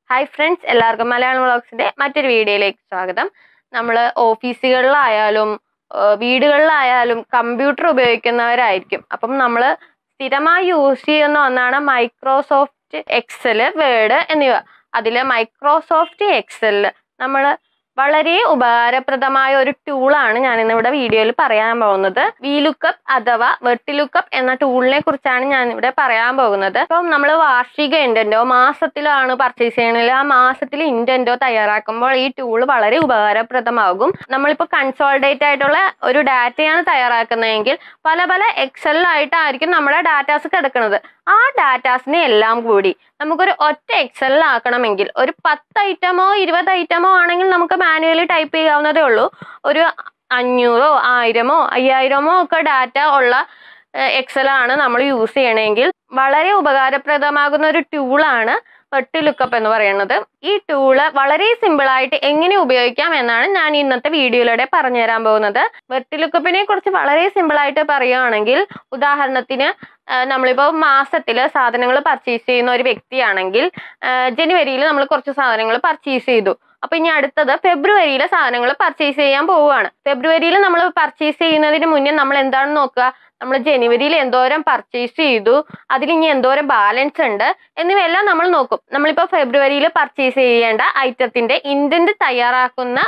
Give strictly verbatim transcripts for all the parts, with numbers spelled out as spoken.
Hi friends, എല്ലാവർക്കും മലയാളം വ്ളോഗ്സിന്റെ മറ്റൊരു വീഡിയോയിലേക്ക് സ്വാഗതം. നമ്മൾ ഓഫീസുകളിലായാലും വീടുകളിലായാലും കമ്പ്യൂട്ടർ ഉപയോഗിക്കുന്നവരായിരിക്കും. അപ്പം നമ്മൾ സ്ഥിരമായി യൂസ് ചെയ്യുന്ന ഒന്നാണ് മൈക്രോസോഫ്റ്റ് എക്സൽ, വേർഡ് എന്നിവ. അതിൽ മൈക്രോസോഫ്റ്റ് എക്സൽ നമ്മൾ വളരെ ഉപകാരപ്രദമായ ഒരു ടൂളാണ് ഞാൻ ഇന്നിവിടെ വീഡിയോയിൽ പറയാൻ പോകുന്നത്. Vlookup അഥവാ Vlookup എന്ന ടൂളിനെ കുറിച്ചാണ് ഞാൻ ഇവിടെ പറയാൻ പോകുന്നത്. അപ്പം നമ്മൾ വാർഷിക ഇൻഡന്റോ മാസത്തിലോ ആണ് പർച്ചേസ് ചെയ്യണമെങ്കിൽ ആ മാസത്തിൽ ഇൻഡന്റോ തയ്യാറാക്കുമ്പോൾ ഈ ടൂൾ വളരെ ഉപകാരപ്രദമാകും. നമ്മളിപ്പോൾ കൺസോൾഡേറ്റ് ആയിട്ടുള്ള ഒരു ഡാറ്റയാണ് തയ്യാറാക്കുന്നതെങ്കിൽ പല പല എക്സലിലായിട്ടായിരിക്കും നമ്മുടെ ഡാറ്റാസ് കിടക്കുന്നത്. ആ ഡാറ്റാസിനെ എല്ലാം കൂടി നമുക്കൊരു ഒറ്റ എക്സലിലാക്കണമെങ്കിൽ ഒരു പത്ത് ഐറ്റമോ ഇരുപത് ഐറ്റമോ ആണെങ്കിൽ നമുക്ക് മാനുവലി ടൈപ്പ് ചെയ്യാവുന്നതേ ഉള്ളൂ. ഒരു അഞ്ഞൂറോ ആയിരമോ അയ്യായിരമോ ഒക്കെ ഡാറ്റ ഉള്ള എക്സലാണ് നമ്മൾ യൂസ് ചെയ്യണമെങ്കിൽ വളരെ ഉപകാരപ്രദമാകുന്ന ഒരു ടൂളാണ് Vlookup എന്ന് പറയുന്നത്. ഈ ടൂള് വളരെ സിമ്പിൾ ആയിട്ട് എങ്ങനെ ഉപയോഗിക്കാം എന്നാണ് ഞാൻ ഇന്നത്തെ വീഡിയോയിലൂടെ പറഞ്ഞു തരാൻ പോകുന്നത്. Vlookup-നെ കുറിച്ച് വളരെ സിമ്പിൾ ആയിട്ട് പറയുകയാണെങ്കിൽ, ഉദാഹരണത്തിന് നമ്മളിപ്പോൾ മാസത്തിൽ സാധനങ്ങൾ പർച്ചേസ് ചെയ്യുന്ന ഒരു വ്യക്തിയാണെങ്കിൽ ജനുവരിയിൽ നമ്മൾ കുറച്ച് സാധനങ്ങൾ പർച്ചേസ് ചെയ്തു. അപ്പൊ ഇനി അടുത്തത് ഫെബ്രുവരിയിലെ സാധനങ്ങൾ പർച്ചേസ് ചെയ്യാൻ പോവുകയാണ്. ഫെബ്രുവരിയിൽ നമ്മൾ പർച്ചേസ് ചെയ്യുന്നതിന് മുന്നേ നമ്മൾ എന്താണ് നോക്കുക? നമ്മൾ ജനുവരിയിൽ എന്തോരം പർച്ചേസ് ചെയ്തു, അതിൽ ഇനി എന്തോരം ബാലൻസ് ഉണ്ട് എന്നിവയെല്ലാം നമ്മൾ നോക്കും. നമ്മളിപ്പോൾ ഫെബ്രുവരിയിൽ പർച്ചേസ് ചെയ്യേണ്ട ഐറ്റത്തിന്റെ ഇൻഡന്റ് തയ്യാറാക്കുന്ന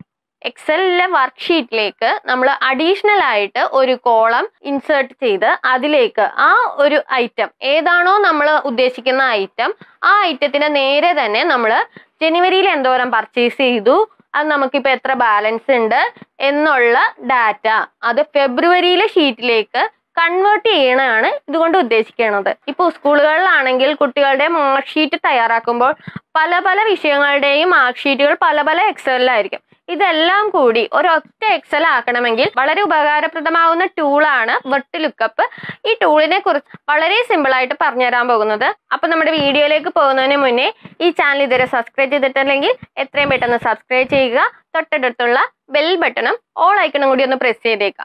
എക്സലിലെ വർക്ക്ഷീറ്റിലേക്ക് നമ്മൾ അഡീഷണൽ ആയിട്ട് ഒരു കോളം ഇൻസേർട്ട് ചെയ്ത് അതിലേക്ക് ആ ഒരു ഐറ്റം ഏതാണോ നമ്മൾ ഉദ്ദേശിക്കുന്ന ഐറ്റം, ആ ഐറ്റത്തിന്റെ നേരെ തന്നെ നമ്മൾ ജനുവരിയിൽ എന്തോരം പർച്ചേസ് ചെയ്തു, അത് നമുക്കിപ്പോൾ എത്ര ബാലൻസ് ഉണ്ട് എന്നുള്ള ഡാറ്റ അത് ഫെബ്രുവരിയിലെ ഷീറ്റിലേക്ക് കൺവേർട്ട് ചെയ്യണതാണ് ഇതുകൊണ്ട് ഉദ്ദേശിക്കുന്നത്. ഇപ്പോൾ സ്കൂളുകളിലാണെങ്കിൽ കുട്ടികളുടെ മാർക്ക് ഷീറ്റ് തയ്യാറാക്കുമ്പോൾ പല പല വിഷയങ്ങളുടെയും മാർക്ക് ഷീറ്റുകൾ പല പല എക്സലിലായിരിക്കും. ഇതെല്ലാം കൂടി ഒരൊറ്റ എക്സൽ ആക്കണമെങ്കിൽ വളരെ ഉപകാരപ്രദമാവുന്ന ടൂളാണ് Vlookup. ഈ ടൂളിനെ കുറിച്ച് വളരെ സിമ്പിൾ ആയിട്ട് പറഞ്ഞു തരാൻ പോകുന്നത്. അപ്പൊ നമ്മുടെ വീഡിയോയിലേക്ക് പോകുന്നതിന് മുന്നേ ഈ ചാനൽ ഇതുവരെ സബ്സ്ക്രൈബ് ചെയ്തിട്ടില്ലെങ്കിൽ എത്രയും പെട്ടെന്ന് സബ്സ്ക്രൈബ് ചെയ്യുക. തൊട്ടടുത്തുള്ള ബെൽ ബട്ടണും ഓൾ ഐക്കണും കൂടി ഒന്ന് പ്രസ് ചെയ്തേക്കാം.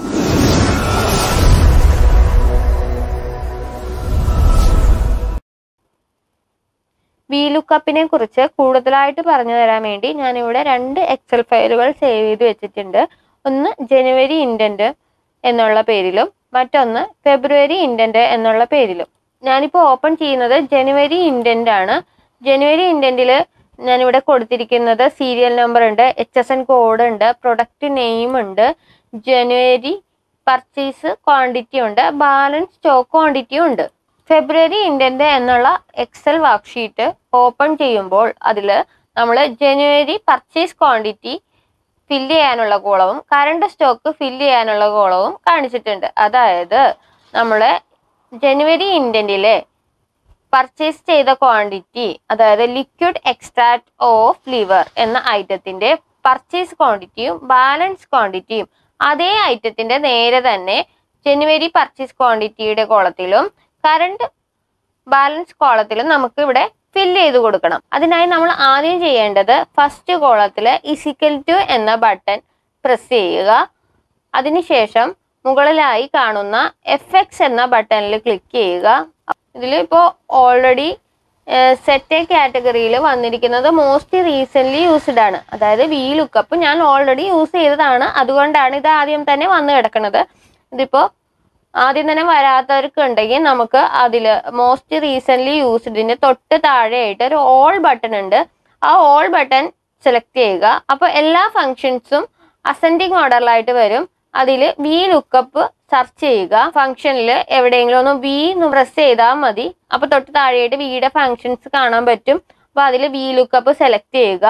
Vlookup-നെ കുറിച്ച് കൂടുതലായിട്ട് പറഞ്ഞു തരാൻ വേണ്ടി ഞാനിവിടെ രണ്ട് എക്സൽ ഫയലുകൾ സേവ് ചെയ്ത് വെച്ചിട്ടുണ്ട്. ഒന്ന് ജനുവരി ഇൻഡന്റ് എന്നുള്ള പേരിലും മറ്റൊന്ന് ഫെബ്രുവരി ഇൻഡന്റ് എന്നുള്ള പേരിലും. ഞാനിപ്പോൾ ഓപ്പൺ ചെയ്യുന്നത് ജനുവരി ഇൻഡന്റ് ആണ്. ജനുവരി ഇൻഡന്റിൽ ഞാനിവിടെ കൊടുത്തിരിക്കുന്നത് സീരിയൽ നമ്പർ ഉണ്ട്, എച്ച് എസ് എൻ കോഡ് ഉണ്ട്, പ്രൊഡക്റ്റ് നെയിം ഉണ്ട്, ജനുവരി പർച്ചേസ് ക്വാണ്ടിറ്റി ഉണ്ട്, ബാലൻസ് സ്റ്റോക്ക് ക്വാണ്ടിറ്റിയും ഉണ്ട്. ഫെബ്രുവരി ഇൻഡന്റ് എന്നുള്ള എക്സൽ വർക്ക്ഷീറ്റ് ഓപ്പൺ ചെയ്യുമ്പോൾ അതിൽ നമ്മൾ ജനുവരി പർച്ചേസ് ക്വാണ്ടിറ്റി ഫില്ല് ചെയ്യാനുള്ള കോളവും കറണ്ട് സ്റ്റോക്ക് ഫില്ല് ചെയ്യാനുള്ള കോളവും കാണിച്ചിട്ടുണ്ട്. അതായത് നമ്മൾ ജനുവരി ഇൻഡന്റിലെ പർച്ചേസ് ചെയ്ത ക്വാണ്ടിറ്റി, അതായത് ലിക്വിഡ് എക്സ്ട്രാക്ട് ഓഫ് ലിവർ എന്ന ഐറ്റത്തിന്റെ പർച്ചേസ് ക്വാണ്ടിറ്റിയും ബാലൻസ് ക്വാണ്ടിറ്റിയും അതേ ഐറ്റത്തിന്റെ നേരെ തന്നെ ജനുവരി പർച്ചേസ് ക്വാണ്ടിറ്റിയുടെ കോളത്തിലും കറണ്ട് ബാലൻസ് കോളത്തിലും നമുക്ക് ഇവിടെ ഫില്ല് ചെയ്ത് കൊടുക്കണം. അതിനായി നമ്മൾ ആദ്യം ചെയ്യേണ്ടത് ഫസ്റ്റ് കോളത്തിൽ ഇസിക്കൽ ടു എന്ന ബട്ടൺ പ്രസ് ചെയ്യുക. അതിനുശേഷം മുകളിലായി കാണുന്ന എഫ് എക്സ് എന്ന ബട്ടണിൽ ക്ലിക്ക് ചെയ്യുക. ഇതിലിപ്പോൾ ഓൾറെഡി സെറ്റ് കാറ്റഗറിയിൽ വന്നിരിക്കുന്നത് മോസ്റ്റ് റീസെന്റ് യൂസ്ഡ് ആണ്. അതായത് Vlookup ഞാൻ ഓൾറെഡി യൂസ് ചെയ്തതാണ്, അതുകൊണ്ടാണ് ഇത് ആദ്യം തന്നെ വന്ന് കിടക്കുന്നത്. ഇതിപ്പോൾ ആദ്യം തന്നെ വരാത്തവർക്ക് ഉണ്ടെങ്കിൽ നമുക്ക് അതിൽ മോസ്റ്റ് റീസെന്റ് യൂസ്ഡിന് തൊട്ട് താഴെയായിട്ട് ഒരു ഓൾ ബട്ടൺ ഉണ്ട്. ആ ഓൾ ബട്ടൺ സെലക്ട് ചെയ്യുക. അപ്പോൾ എല്ലാ ഫങ്ഷൻസും അസെൻഡിങ് ഓർഡറിലായിട്ട് വരും. അതിൽ Vlookup സെർച്ച് ചെയ്യുക. ഫംഗ്ഷനിൽ എവിടെയെങ്കിലും ഒന്ന് വി എന്ന് പ്രസ് ചെയ്താൽ മതി. അപ്പോൾ തൊട്ട് താഴെയായിട്ട് വിയുടെ ഫങ്ഷൻസ് കാണാൻ പറ്റും. അപ്പോൾ അതിൽ Vlookup സെലക്ട് ചെയ്യുക.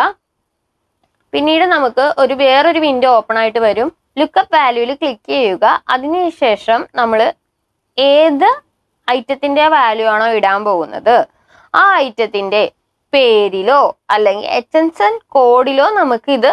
പിന്നീട് നമുക്ക് ഒരു വേറൊരു വിൻഡോ ഓപ്പൺ ആയിട്ട് വരും. ലുക്കപ്പ് വാല്യൂവിൽ ക്ലിക്ക് ചെയ്യുക. അതിനുശേഷം നമ്മൾ ഏത് ഐറ്റത്തിന്റെ വാല്യൂ ആണോ ഇടാൻ പോകുന്നത് ആ ഐറ്റത്തിന്റെ പേരിലോ അല്ലെങ്കിൽ എച്ച് എസ് എൻ കോഡിലോ നമുക്ക് ഇത്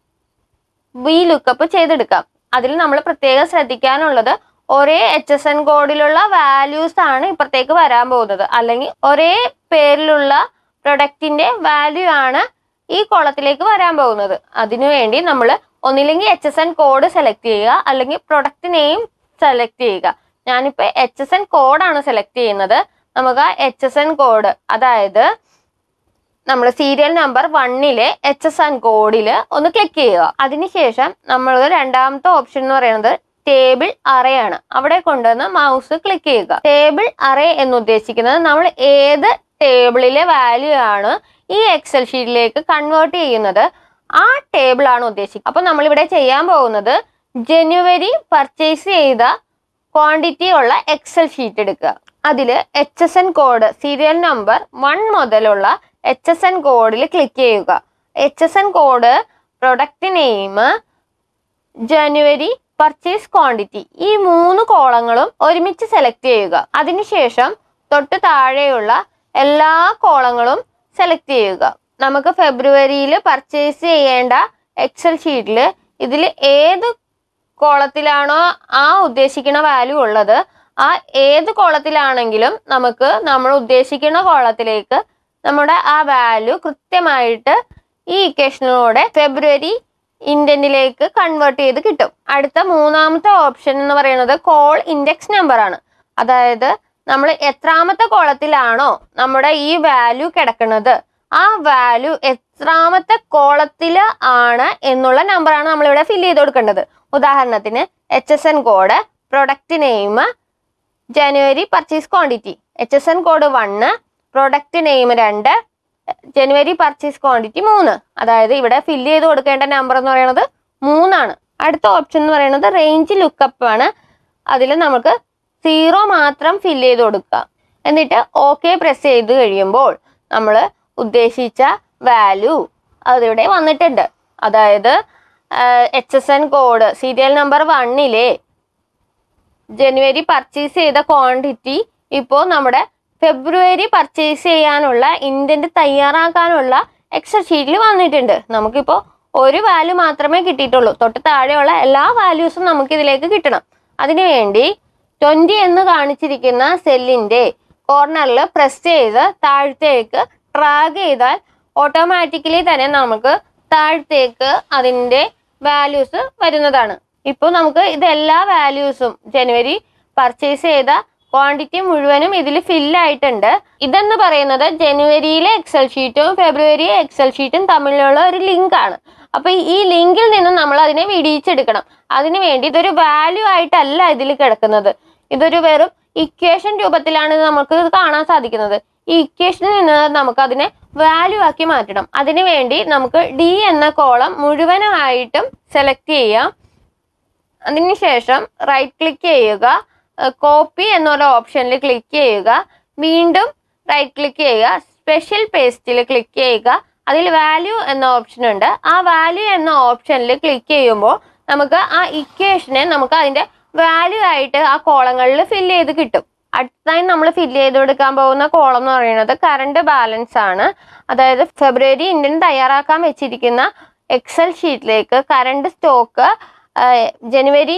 Vlookup ചെയ്തെടുക്കാം. അതിൽ നമ്മൾ പ്രത്യേകം ശ്രദ്ധിക്കാനുള്ളത് ഒരേ എച്ച് എസ് എൻ കോഡിലുള്ള വാല്യൂസ് ആണ് ഇപ്പുറത്തേക്ക് വരാൻ പോകുന്നത്. അല്ലെങ്കിൽ ഒരേ പേരിലുള്ള പ്രൊഡക്റ്റിന്റെ വാല്യൂ ആണ് ഈ കോളത്തിലേക്ക് വരാൻ പോകുന്നത്. അതിനുവേണ്ടി നമ്മൾ ഒന്നില്ലെങ്കിൽ H S N code select ചെയ്യുക, അല്ലെങ്കിൽ പ്രൊഡക്റ്റ് നെയിം സെലക്ട് ചെയ്യുക. ഞാനിപ്പോൾ എച്ച് എസ് എൻ കോഡാണ് സെലക്ട് ചെയ്യുന്നത്. നമുക്ക് ആ എച്ച് എസ് എൻ കോഡ്, അതായത് നമ്മൾ സീരിയൽ നമ്പർ വണ്ണിലെ എച്ച് എസ് ആൻഡ് കോഡിൽ ഒന്ന് ക്ലിക്ക് ചെയ്യുക. അതിനുശേഷം നമ്മൾ രണ്ടാമത്തെ ഓപ്ഷൻ എന്ന് പറയുന്നത് ടേബിൾ അറേ ആണ്. അവിടെ കൊണ്ടുവന്ന് മൗസ് ക്ലിക്ക് ചെയ്യുക. ടേബിൾ അറേ എന്ന് ഉദ്ദേശിക്കുന്നത് നമ്മൾ ഏത് ടേബിളിലെ വാല്യൂ ആണ് ഈ എക്സൽ ഷീറ്റിലേക്ക് കൺവേർട്ട് ചെയ്യുന്നത്, ആ ടേബിൾ ആണ് ഉദ്ദേശിക്കുന്നത്. അപ്പൊ നമ്മളിവിടെ ചെയ്യാൻ പോകുന്നത് ജനുവരി പർച്ചേസ് ചെയ്ത ക്വാണ്ടിറ്റി ഉള്ള എക്സൽ ഷീറ്റ് എടുക്കുക. അതിൽ H S N code serial number one മുതലുള്ള എച്ച് എസ് എൻ കോഡിൽ ക്ലിക്ക് ചെയ്യുക. H S N code, product name, ജനുവരി പർച്ചേസ് ക്വാണ്ടിറ്റി, ഈ മൂന്ന് കോളങ്ങളും ഒരുമിച്ച് സെലക്ട് ചെയ്യുക. അതിനുശേഷം തൊട്ട് താഴെയുള്ള എല്ലാ കോളങ്ങളും സെലക്ട് ചെയ്യുക. നമുക്ക് ഫെബ്രുവരിയിൽ പർച്ചേസ് ചെയ്യേണ്ട എക്സൽ ഷീറ്റിൽ ഇതിൽ ഏത് കോളത്തിലാണോ ആ ഉദ്ദേശിക്കുന്ന വാല്യൂ ഉള്ളത്, ആ ഏത് കോളത്തിലാണെങ്കിലും നമുക്ക് നമ്മൾ ഉദ്ദേശിക്കുന്ന കോളത്തിലേക്ക് നമ്മുടെ ആ വാല്യൂ കൃത്യമായിട്ട് ഈ ഇക്വേഷനിലൂടെ ഫെബ്രുവരി ഇൻഡന്റിലേക്ക് കൺവേർട്ട് ചെയ്ത് കിട്ടും. അടുത്ത മൂന്നാമത്തെ ഓപ്ഷൻ എന്ന് പറയുന്നത് കോൾ ഇൻഡെക്സ് നമ്പർ ആണ്. അതായത് നമ്മൾ എത്രാമത്തെ കോളത്തിലാണോ നമ്മുടെ ഈ വാല്യൂ കിടക്കുന്നത്, ആ വാല്യൂ എത്രാമത്തെ കോളത്തിൽ ആണ് എന്നുള്ള നമ്പറാണ് നമ്മളിവിടെ ഫില്ല് ചെയ്ത് കൊടുക്കേണ്ടത്. ഉദാഹരണത്തിന് H S N code, product name, ജനുവരി purchase quantity. H S N code one, product name രണ്ട്, ജനുവരി പർച്ചേസ് ക്വാണ്ടിറ്റി മൂന്ന്. അതായത് ഇവിടെ ഫില്ല് ചെയ്ത് കൊടുക്കേണ്ട നമ്പർ എന്ന് പറയുന്നത് മൂന്നാണ്. അടുത്ത ഓപ്ഷൻ എന്ന് പറയുന്നത് റേഞ്ച് ലുക്കപ്പ് ആണ്. അതിൽ നമുക്ക് സീറോ മാത്രം ഫില്ല് ചെയ്ത് കൊടുക്കുക. എന്നിട്ട് ഓക്കെ പ്രസ് ചെയ്ത് കഴിയുമ്പോൾ നമ്മൾ ഉദ്ദേശിച്ച വാല്യൂ അതിവിടെ വന്നിട്ടുണ്ട്. അതായത് H S N code serial number വണ്ണിലെ ജനുവരി പർച്ചേസ് ചെയ്ത ക്വാണ്ടിറ്റി ഇപ്പോൾ നമ്മുടെ ഫെബ്രുവരി പർച്ചേസ് ചെയ്യാനുള്ള ഇൻഡന്റ് തയ്യാറാക്കാനുള്ള എക്സൽ ഷീറ്റിൽ വന്നിട്ടുണ്ട്. നമുക്കിപ്പോൾ ഒരു വാല്യൂ മാത്രമേ കിട്ടിയിട്ടുള്ളൂ. തൊട്ട് താഴെയുള്ള എല്ലാ വാല്യൂസും നമുക്ക് ഇതിലേക്ക് കിട്ടണം. അതിനുവേണ്ടി ട്വന്റി എന്ന് കാണിച്ചിരിക്കുന്ന സെല്ലിന്റെ കോർണറിൽ പ്രസ് ചെയ്ത് താഴത്തേക്ക് ഡ്രാഗ് ചെയ്താൽ ഓട്ടോമാറ്റിക്കലി തന്നെ നമുക്ക് താഴത്തേക്ക് അതിൻ്റെ വാല്യൂസ് വരുന്നതാണ്. ഇപ്പോൾ നമുക്ക് ഇതെല്ലാ വാല്യൂസും ജനുവരി പർച്ചേസ് ചെയ്ത ക്വാണ്ടിറ്റി മുഴുവനും ഇതിൽ ഫില്ലായിട്ടുണ്ട്. ഇതെന്ന് പറയുന്നത് ജനുവരിയിലെ എക്സൽ ഷീറ്റും ഫെബ്രുവരി എക്സൽ ഷീറ്റും തമ്മിലുള്ള ഒരു ലിങ്ക് ആണ്. അപ്പൊ ഈ ലിങ്കിൽ നിന്ന് നമ്മൾ അതിനെ വിടിയിച്ചെടുക്കണം. അതിനു വേണ്ടി ഇതൊരു വാല്യൂ ആയിട്ടല്ല ഇതിൽ കിടക്കുന്നത്, ഇതൊരു വെറും ഇക്വേഷൻ രൂപത്തിലാണ് നമുക്ക് ഇത് കാണാൻ സാധിക്കുന്നത്. ഈ ഇക്വേഷനിൽ നിന്ന് നമുക്ക് അതിനെ വാല്യൂ ആക്കി മാറ്റണം. അതിനു വേണ്ടി നമുക്ക് ഡി എന്ന കോളം മുഴുവനായിട്ടും സെലക്ട് ചെയ്യാം. അതിനുശേഷം റൈറ്റ് ക്ലിക്ക് ചെയ്യുക, കോപ്പി എന്നൊരു ഓപ്ഷനിൽ ക്ലിക്ക് ചെയ്യുക, വീണ്ടും റൈറ്റ് ക്ലിക്ക് ചെയ്യുക, സ്പെഷ്യൽ പേസ്റ്റിൽ ക്ലിക്ക് ചെയ്യുക. അതിൽ വാല്യൂ എന്ന ഓപ്ഷൻ ഉണ്ട്. ആ വാല്യൂ എന്ന ഓപ്ഷനിൽ ക്ലിക്ക് ചെയ്യുമ്പോൾ നമുക്ക് ആ ഇക്വേഷനെ നമുക്ക് അതിൻ്റെ വാല്യൂ ആയിട്ട് ആ കോളങ്ങളിൽ ഫില്ല് ചെയ്ത് കിട്ടും. അടുത്തതായി നമ്മൾ ഫില്ല് ചെയ്ത് കൊടുക്കാൻ പോകുന്ന കോളം എന്ന് പറയുന്നത് കറണ്ട് ബാലൻസ് ആണ്. അതായത് ഫെബ്രുവരി ഇൻഡൻ തയ്യാറാക്കാൻ വെച്ചിരിക്കുന്ന എക്സൽ ഷീറ്റിലേക്ക് കറണ്ട് സ്റ്റോക്ക് ജനുവരി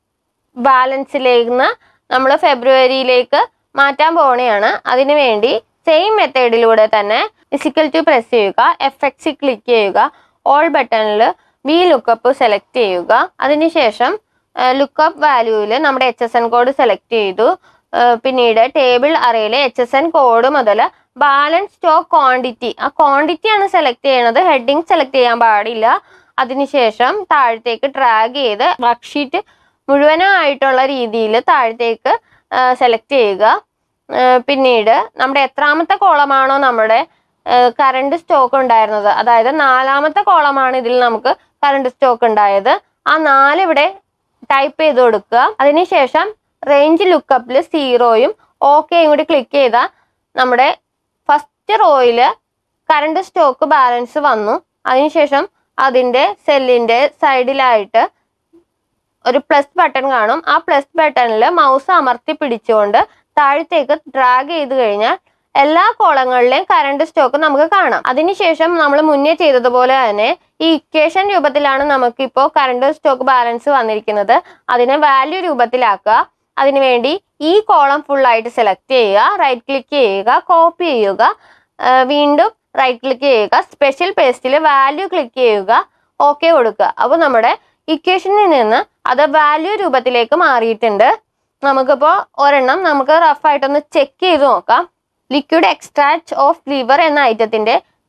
ബാലൻസിലേക്ക് നമ്മൾ ഫെബ്രുവരിയിലേക്ക് മാറ്റാൻ പോവുകയാണ്. അതിനു വേണ്ടി സെയിം മെത്തേഡിലൂടെ തന്നെ ഫിസിക്കൽ ടു പ്രസ് ചെയ്യുക, എഫ് എക്സ് ക്ലിക്ക് ചെയ്യുക, ഓൾ ബട്ടണിൽ വി ലുക്കപ്പ് സെലക്ട് ചെയ്യുക. അതിനുശേഷം ലുക്കപ്പ് വാല്യൂവിൽ നമ്മുടെ H S N code select ചെയ്തു. പിന്നീട് ടേബിൾ അറയിലെ എച്ച് എസ് എൻ കോഡ് മുതൽ ബാലൻസ് സ്റ്റോക്ക് ക്വാണ്ടിറ്റി, ആ ക്വാണ്ടിറ്റി ആണ് സെലക്ട് ചെയ്യണത്, ഹെഡിങ് സെലക്ട് ചെയ്യാൻ പാടില്ല. അതിനുശേഷം താഴത്തേക്ക് ഡ്രാഗ് ചെയ്ത് വർക്ക്ഷീറ്റ് മുഴുവനായിട്ടുള്ള രീതിയിൽ താഴത്തേക്ക് സെലക്ട് ചെയ്യുക. പിന്നീട് നമ്മുടെ എത്രാമത്തെ കോളമാണോ നമ്മുടെ കറണ്ട് സ്റ്റോക്ക് ഉണ്ടായിരുന്നത്, അതായത് നാലാമത്തെ കോളമാണ് ഇതിൽ നമുക്ക് കറണ്ട് സ്റ്റോക്ക് ഉണ്ടായത്, ആ നാല് ഇവിടെ ടൈപ്പ് ചെയ്ത് കൊടുക്കുക. അതിനുശേഷം റേഞ്ച് ലുക്കപ്പിൽ സീറോയും ഓക്കെയും കൂടി ക്ലിക്ക് ചെയ്താൽ നമ്മുടെ ഫസ്റ്റ് റോയിൽ കറണ്ട് സ്റ്റോക്ക് ബാലൻസ് വന്നു. അതിനുശേഷം അതിൻ്റെ സെല്ലിൻ്റെ സൈഡിലായിട്ട് ഒരു പ്ലസ് ബട്ടൺ കാണും. ആ പ്ലസ് ബട്ടണിൽ മൗസ് അമർത്തി പിടിച്ചുകൊണ്ട് താഴത്തേക്ക് ഡ്രാഗ് ചെയ്ത് കഴിഞ്ഞാൽ എല്ലാ കോളങ്ങളിലെയും കറണ്ട് സ്റ്റോക്ക് നമുക്ക് കാണാം. അതിനുശേഷം നമ്മൾ മുന്നേ ചെയ്തതുപോലെ തന്നെ ഈ ഇക്വേഷൻ രൂപത്തിലാണ് നമുക്കിപ്പോൾ കറണ്ട് സ്റ്റോക്ക് ബാലൻസ് വന്നിരിക്കുന്നത്. അതിനെ വാല്യൂ രൂപത്തിലാക്കുക. അതിനുവേണ്ടി ഈ കോളം ഫുൾ ആയിട്ട് സെലക്ട് ചെയ്യുക, റൈറ്റ് ക്ലിക്ക് ചെയ്യുക, കോപ്പി ചെയ്യുക, വീണ്ടും റൈറ്റ് ക്ലിക്ക് ചെയ്യുക, സ്പെഷ്യൽ പേസ്റ്റിൽ വാല്യൂ ക്ലിക്ക് ചെയ്യുക, ഓക്കെ കൊടുക്കുക. അപ്പോൾ നമ്മുടെ ഇക്വേഷനിൽ നിന്ന് അത് വാല്യൂ രൂപത്തിലേക്ക് മാറിയിട്ടുണ്ട്. നമുക്കിപ്പോൾ ഒരെണ്ണം നമുക്ക് റഫായിട്ടൊന്ന് ചെക്ക് ചെയ്ത് നോക്കാം. ലിക്വിഡ് എക്സ്ട്രാക്ട് ഓഫ് ലിവർ എന്ന ഐറ്റത്തിന്റെ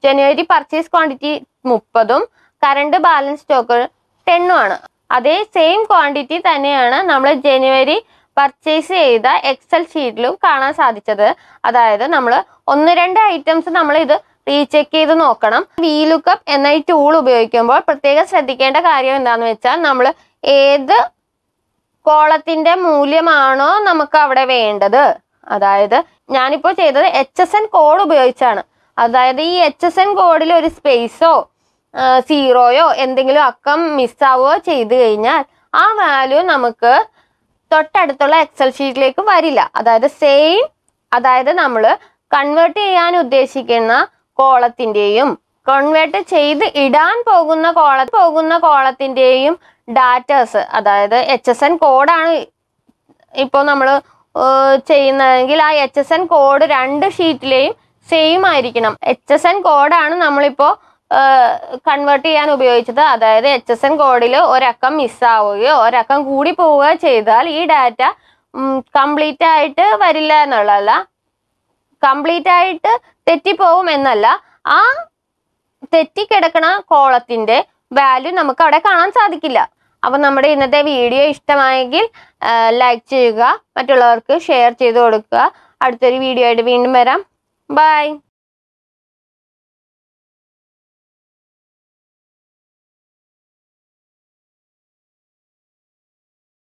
ജനുവരി പർച്ചേസ് ക്വാണ്ടിറ്റി മുപ്പതും കറണ്ട് ബാലൻസ് സ്റ്റോക്ക് ടെന്നും ആണ്. അതേ സെയിം ക്വാണ്ടിറ്റി തന്നെയാണ് നമ്മൾ ജനുവരി പർച്ചേസ് ചെയ്ത എക്സൽ ഷീറ്റിലും കാണാൻ സാധിച്ചത്. അതായത് നമ്മൾ ഒന്ന് രണ്ട് ഐറ്റംസ് നമ്മൾ ഇത് റീചെക്ക് ചെയ്ത് നോക്കണം. വീലുക്കപ്പ് എന്ന ഈ ടൂൾ ഉപയോഗിക്കുമ്പോൾ പ്രത്യേകം ശ്രദ്ധിക്കേണ്ട കാര്യം എന്താണെന്ന് വെച്ചാൽ നമ്മൾ ഏത് കോളത്തിന്റെ മൂല്യമാണോ നമുക്ക് അവിടെ വേണ്ടത്, അതായത് ഞാനിപ്പോൾ ചെയ്തത് എച്ച് എസ് എൻ കോഡ് ഉപയോഗിച്ചാണ്. അതായത് ഈ എച്ച് എസ് എൻ കോഡിൽ ഒരു സ്പേസോ സീറോയോ എന്തെങ്കിലും അക്കം മിസ്സാവുകയോ ചെയ്തു കഴിഞ്ഞാൽ ആ വാല്യൂ നമുക്ക് തൊട്ടടുത്തുള്ള എക്സൽ ഷീറ്റിലേക്ക് വരില്ല. അതായത് സെയിം അതായത് നമ്മൾ കൺവേർട്ട് ചെയ്യാൻ ഉദ്ദേശിക്കുന്ന കോളത്തിൻ്റെയും കൺവേർട്ട് ചെയ്ത് ഇടാൻ പോകുന്ന കോള പോകുന്ന കോളത്തിൻ്റെയും ഡാറ്റാസ്, അതായത് എച്ച് എസ് എൻ കോഡാണ് ഇപ്പോൾ നമ്മൾ ചെയ്യുന്നതെങ്കിൽ ആ എച്ച് എസ് എൻ കോഡ് രണ്ട് ഷീറ്റിലെയും സെയിം ആയിരിക്കണം. എച്ച് എസ് എൻ കോഡാണ് നമ്മളിപ്പോൾ കൺവേർട്ട് ചെയ്യാൻ ഉപയോഗിച്ചത്. അതായത് എച്ച് എസ് എൻ കോഡിൽ ഒരക്കം മിസ്സാവുകയോ ഒരക്കം കൂടി പോവുകയോ ചെയ്താൽ ഈ ഡാറ്റ കംപ്ലീറ്റ് ആയിട്ട് വരില്ല എന്നുള്ളതല്ല, കംപ്ലീറ്റ് ആയിട്ട് തെറ്റിപ്പോവും എന്നല്ല, ആ തെറ്റിക്കിടക്കണ കോളത്തിന്റെ വാല്യൂ നമുക്ക് അവിടെ കാണാൻ സാധിക്കില്ല. അപ്പൊ നമ്മുടെ ഇന്നത്തെ വീഡിയോ ഇഷ്ടമായെങ്കിൽ ലൈക്ക് ചെയ്യുക, മറ്റുള്ളവർക്ക് ഷെയർ ചെയ്ത് കൊടുക്കുക. അടുത്തൊരു വീഡിയോ ആയിട്ട് വീണ്ടും വരാം. ബൈ.